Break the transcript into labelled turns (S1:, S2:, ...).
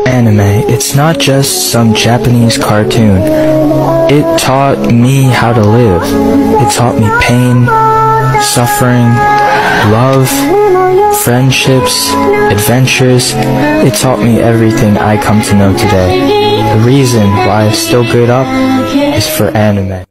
S1: Anime, it's not just some Japanese cartoon. It taught me how to live. It taught me pain, suffering, love, friendships, adventures. It taught me everything I come to know today. The reason why I still get up is for anime.